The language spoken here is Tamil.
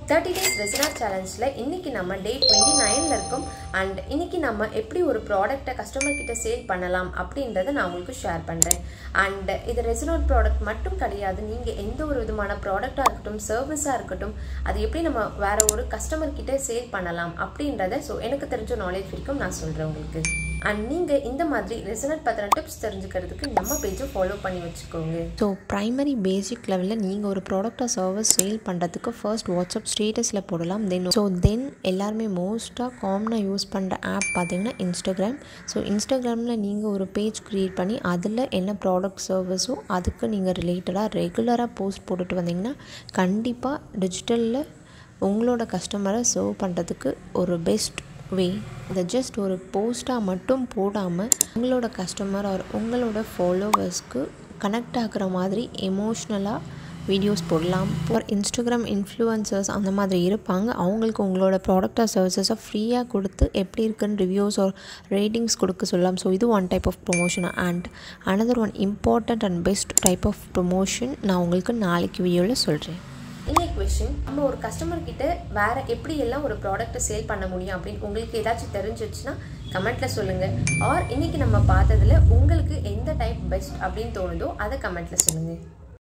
30 days resinart challenge-ல இன்னைக்கு நம்ம டே 29ல இருக்கோம் and இன்னைக்கு நம்ம எப்படி ஒரு ப்ராடக்ட்ட கஸ்டமர் கிட்ட சேல் பண்ணலாம் அப்படின்றதை நான் உங்களுக்கு ஷேர் பண்றேன். and இது resinart ப்ராடக்ட் மட்டும் கிடையாது. நீங்க எந்த ஒரு விதமான ப்ராடக்ட்டா இருக்கட்டும், சர்வீஸா இருக்கட்டும், அது எப்படி நம்ம வேற ஒரு கஸ்டமர் கிட்ட சேல் பண்ணலாம் அப்படின்றதை சோ எனக்கு தெரிஞ்ச நாலேஜ் வரைக்கும் நான் சொல்றேன் உங்களுக்கு. and நீங்க இந்த மாதிரி resinart பத்தின டிப்ஸ் தெரிஞ்சுக்கிறதுக்கு நம்ம பேஜை ஃபாலோ பண்ணி வச்சுக்கோங்க. ஸோ ப்ரைமரி பேசிக் லெவலில் நீங்கள் ஒரு ப்ராடக்டை சர்வீஸ் சேல் பண்ணுறதுக்கு ஃபர்ஸ்ட் வாட்ஸ்அப் ஸ்டேட்டஸில் போடலாம். தென் எல்லாருமே மோஸ்ட்டாக காமனாக யூஸ் பண்ணுற ஆப் பார்த்தீங்கன்னா இன்ஸ்டாகிராம். ஸோ இன்ஸ்டாகிராமில் நீங்கள் ஒரு பேஜ் க்ரியேட் பண்ணி அதில் என்ன ப்ராடக்ட் சர்வீஸோ அதுக்கு நீங்கள் ரிலேட்டடாக ரெகுலராக போஸ்ட் போட்டுட்டு வந்தீங்கன்னா கண்டிப்பாக டிஜிட்டலில் உங்களோட கஸ்டமரை சர்வ் பண்ணுறதுக்கு ஒரு பெஸ்ட் வே. அதை ஜஸ்ட் ஒரு போஸ்ட்டாக மட்டும் போடாமல் உங்களோட கஸ்டமர் ஆர் உங்களோட ஃபாலோவர்ஸ்க்கு கனெக்ட் ஆகிற மாதிரி எமோஷ்னலாக வீடியோஸ் போடலாம். ஃபார் இன்ஸ்டாகிராம் இன்ஃப்ளூயன்சர்ஸ் அந்த மாதிரி இருப்பாங்க, அவங்களுக்கு உங்களோட ப்ராடக்ட் ஆர் சர்வீசஸை ஃப்ரீயாக கொடுத்து எப்படி இருக்குன்னு ரிவ்யூஸ் ஆர் ரேட்டிங்ஸ் கொடுக்க சொல்லலாம். ஸோ இது one type of promotion. And another one important and best type of promotion நான் உங்களுக்கு நாளைக்கு வீடியோவில் சொல்கிறேன். இன்னைக்கு கொஸ்டின், நம்ம ஒரு கஸ்டமர் கிட்ட வேற எப்படி எல்லாம் ஒரு ப்ராடக்ட்டை சேல் பண்ண முடியும் அப்படின்னு உங்களுக்கு ஏதாச்சும் தெரிஞ்சிச்சுன்னா கமெண்ட்ல சொல்லுங்க. ஆர் இன்னைக்கு நம்ம பார்த்ததுல உங்களுக்கு எந்த டைப் பெஸ்ட் அப்படின்னு தோணுதோ அதை கமெண்ட்ல சொல்லுங்க.